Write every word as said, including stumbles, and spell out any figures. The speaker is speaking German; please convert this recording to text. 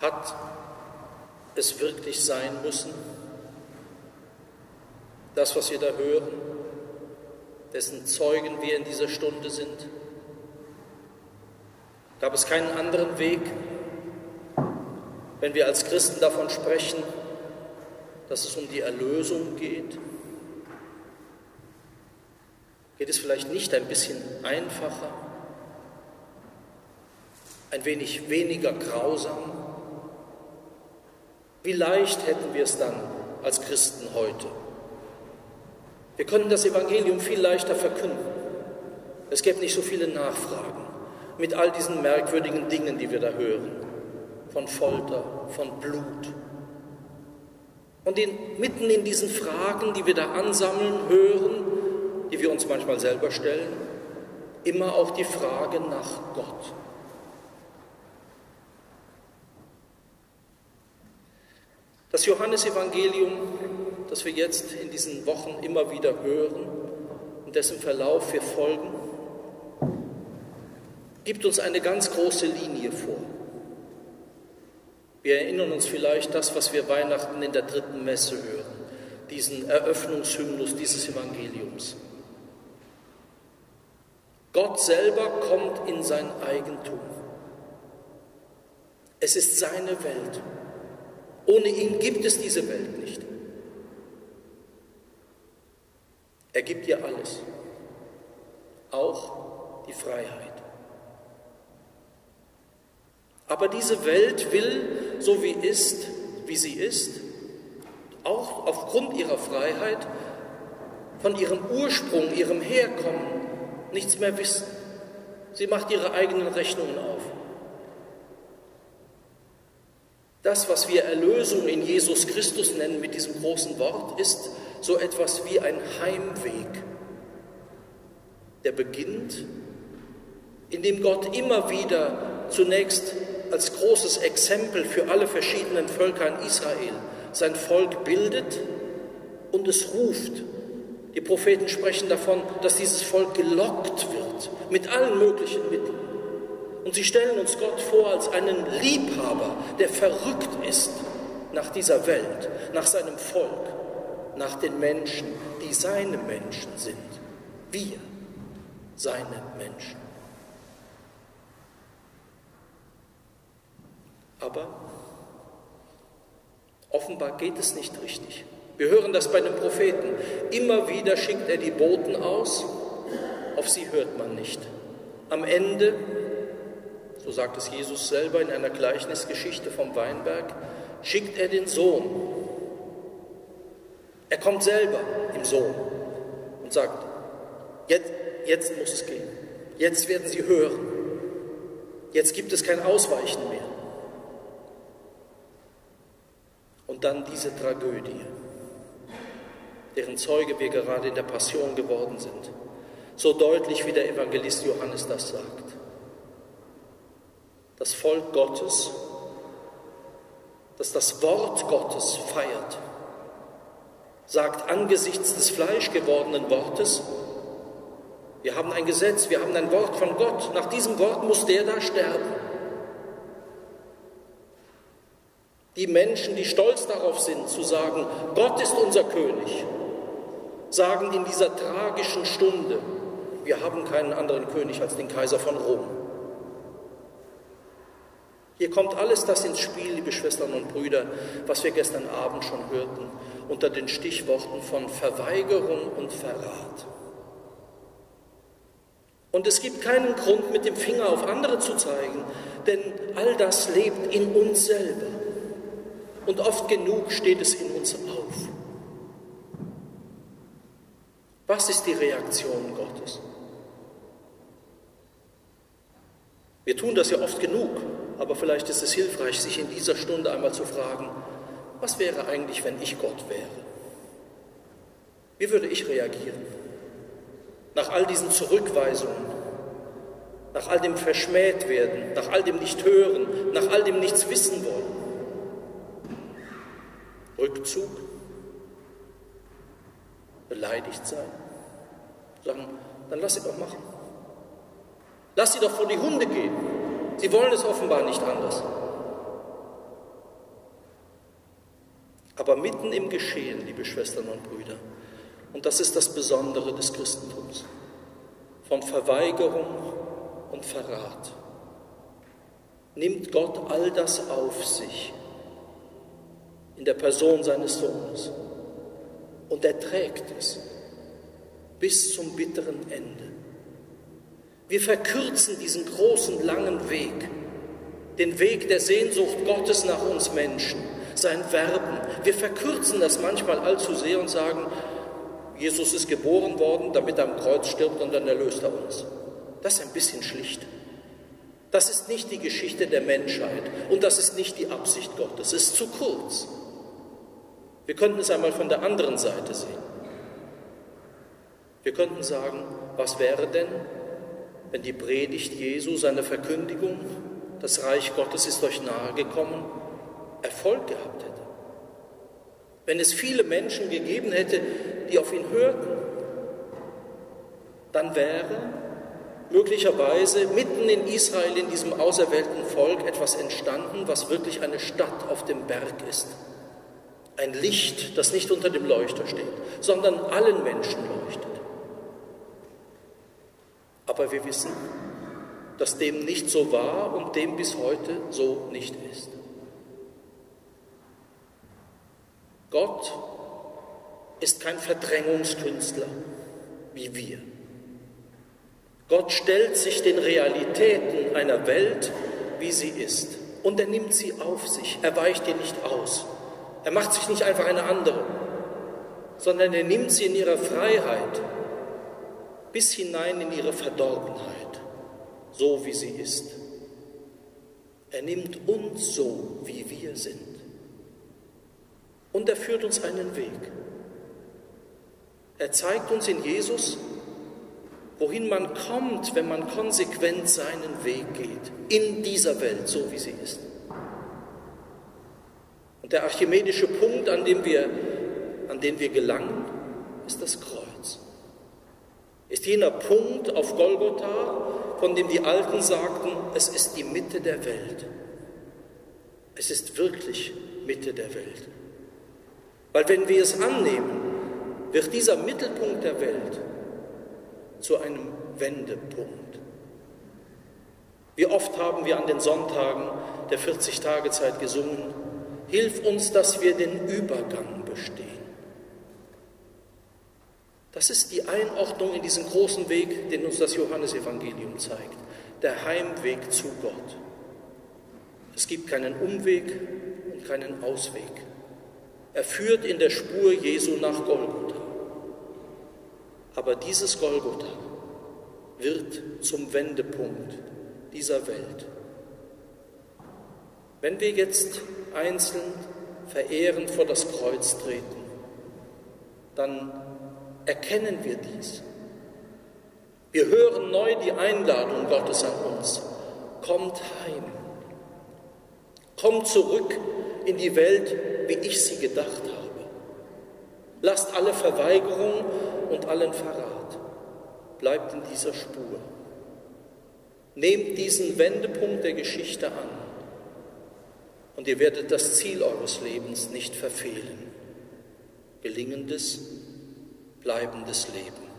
Hat es wirklich sein müssen? Das, was wir da hören, dessen Zeugen wir in dieser Stunde sind? Gab es keinen anderen Weg, wenn wir als Christen davon sprechen, dass es um die Erlösung geht? Geht es vielleicht nicht ein bisschen einfacher, ein wenig weniger grausam? Wie leicht hätten wir es dann als Christen heute? Wir können das Evangelium viel leichter verkünden. Es gäbe nicht so viele Nachfragen mit all diesen merkwürdigen Dingen, die wir da hören, von Folter, von Blut. Und in, mitten in diesen Fragen, die wir da ansammeln, hören, die wir uns manchmal selber stellen, immer auch die Frage nach Gott. Das Johannesevangelium, das wir jetzt in diesen Wochen immer wieder hören und dessen Verlauf wir folgen, gibt uns eine ganz große Linie vor. Wir erinnern uns vielleicht das, was wir Weihnachten in der dritten Messe hören, diesen Eröffnungshymnus dieses Evangeliums. Gott selber kommt in sein Eigentum. Es ist seine Welt. Ohne ihn gibt es diese Welt nicht. Er gibt ihr alles, auch die Freiheit. Aber diese Welt will, so wie ist, wie sie ist, auch aufgrund ihrer Freiheit, von ihrem Ursprung, ihrem Herkommen nichts mehr wissen. Sie macht ihre eigenen Rechnungen auf. Das, was wir Erlösung in Jesus Christus nennen mit diesem großen Wort, ist so etwas wie ein Heimweg, der beginnt, indem Gott immer wieder zunächst als großes Exempel für alle verschiedenen Völker in Israel sein Volk bildet und es ruft. Die Propheten sprechen davon, dass dieses Volk gelockt wird mit allen möglichen Mitteln. Und sie stellen uns Gott vor als einen Liebhaber, der verrückt ist nach dieser Welt, nach seinem Volk, nach den Menschen, die seine Menschen sind. Wir, seine Menschen. Aber offenbar geht es nicht richtig. Wir hören das bei den Propheten. Immer wieder schickt er die Boten aus, auf sie hört man nicht. Am Ende, so sagt es Jesus selber in einer Gleichnisgeschichte vom Weinberg, schickt er den Sohn. Er kommt selber im Sohn und sagt, jetzt, jetzt muss es gehen. Jetzt werden sie hören. Jetzt gibt es kein Ausweichen mehr. Und dann diese Tragödie, deren Zeuge wir gerade in der Passion geworden sind. So deutlich, wie der Evangelist Johannes das sagt. Das Volk Gottes, das das Wort Gottes feiert, sagt angesichts des fleischgewordenen Wortes, wir haben ein Gesetz, wir haben ein Wort von Gott, nach diesem Wort muss der da sterben. Die Menschen, die stolz darauf sind, zu sagen, Gott ist unser König, sagen in dieser tragischen Stunde, wir haben keinen anderen König als den Kaiser von Rom. Hier kommt alles das ins Spiel, liebe Schwestern und Brüder, was wir gestern Abend schon hörten, unter den Stichworten von Verweigerung und Verrat. Und es gibt keinen Grund, mit dem Finger auf andere zu zeigen, denn all das lebt in uns selber. Und oft genug steht es in uns auf. Was ist die Reaktion Gottes? Wir tun das ja oft genug, aber vielleicht ist es hilfreich, sich in dieser Stunde einmal zu fragen, was wäre eigentlich, wenn ich Gott wäre? Wie würde ich reagieren? Nach all diesen Zurückweisungen, nach all dem Verschmähtwerden, nach all dem Nicht-Hören, nach all dem Nichts wissen wollen. Rückzug, beleidigt sein, sagen, dann lass sie doch machen. Lass sie doch vor die Hunde gehen. Sie wollen es offenbar nicht anders. Aber mitten im Geschehen, liebe Schwestern und Brüder, und das ist das Besondere des Christentums, von Verweigerung und Verrat, nimmt Gott all das auf sich in der Person seines Sohnes und er trägt es bis zum bitteren Ende. Wir verkürzen diesen großen, langen Weg, den Weg der Sehnsucht Gottes nach uns Menschen, sein Werben. Wir verkürzen das manchmal allzu sehr und sagen, Jesus ist geboren worden, damit er am Kreuz stirbt und dann erlöst er uns. Das ist ein bisschen schlicht. Das ist nicht die Geschichte der Menschheit und das ist nicht die Absicht Gottes. Es ist zu kurz. Wir könnten es einmal von der anderen Seite sehen. Wir könnten sagen, was wäre denn, wenn die Predigt Jesu, seine Verkündigung, das Reich Gottes ist euch nahe gekommen, Erfolg gehabt hätte? Wenn es viele Menschen gegeben hätte, die auf ihn hörten, dann wäre möglicherweise mitten in Israel, in diesem auserwählten Volk, etwas entstanden, was wirklich eine Stadt auf dem Berg ist. Ein Licht, das nicht unter dem Leuchter steht, sondern allen Menschen leuchtet. Aber wir wissen, dass dem nicht so war und dem bis heute so nicht ist. Gott ist kein Verdrängungskünstler wie wir. Gott stellt sich den Realitäten einer Welt, wie sie ist, und er nimmt sie auf sich. Er weicht ihr nicht aus. Er macht sich nicht einfach eine andere, sondern er nimmt sie in ihrer Freiheit bis hinein in ihre Verdorbenheit, so wie sie ist. Er nimmt uns so, wie wir sind. Und er führt uns einen Weg. Er zeigt uns in Jesus, wohin man kommt, wenn man konsequent seinen Weg geht, in dieser Welt, so wie sie ist. Und der archimedische Punkt, an dem wir, an den wir gelangen, ist das Kreuz. Ist jener Punkt auf Golgotha, von dem die Alten sagten, es ist die Mitte der Welt. Es ist wirklich Mitte der Welt. Weil wenn wir es annehmen, wird dieser Mittelpunkt der Welt zu einem Wendepunkt. Wie oft haben wir an den Sonntagen der vierzig-Tage-Zeit gesungen, hilf uns, dass wir den Übergang bestehen. Das ist die Einordnung in diesen großen Weg, den uns das Johannesevangelium zeigt, der Heimweg zu Gott. Es gibt keinen Umweg und keinen Ausweg. Er führt in der Spur Jesu nach Golgotha. Aber dieses Golgotha wird zum Wendepunkt dieser Welt. Wenn wir jetzt einzeln verehrend vor das Kreuz treten, dann erkennen wir dies. Wir hören neu die Einladung Gottes an uns. Kommt heim. Kommt zurück in die Welt, wie ich sie gedacht habe. Lasst alle Verweigerung und allen Verrat. Bleibt in dieser Spur. Nehmt diesen Wendepunkt der Geschichte an und ihr werdet das Ziel eures Lebens nicht verfehlen. Gelingendes, bleibendes Leben.